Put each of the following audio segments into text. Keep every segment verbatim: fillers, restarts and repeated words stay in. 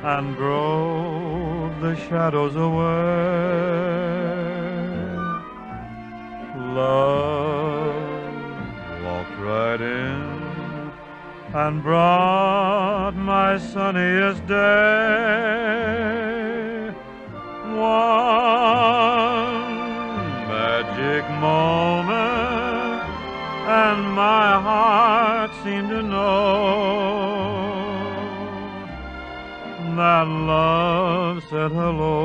and drove the shadows away. Love walked right in and brought my sunniest day. One magic moment, and my heart seemed to know that love said hello.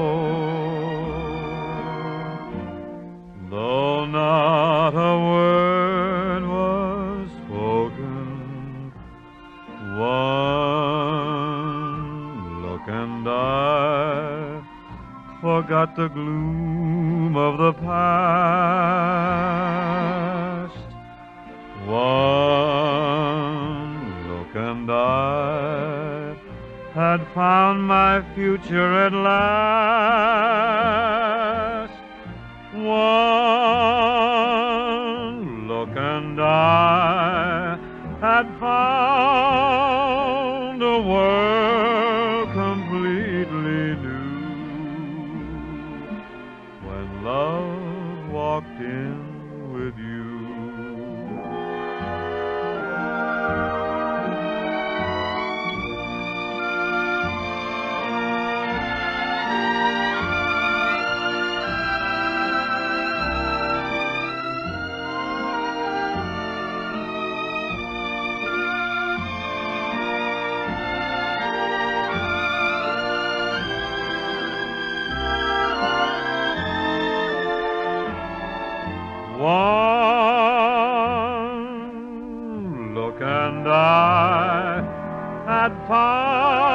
Though not a word was spoken, one look and I forgot the gloom of the past. One look and I had found my future at last. One look and I had found a world completely new. When love walked in with you. One look and I had found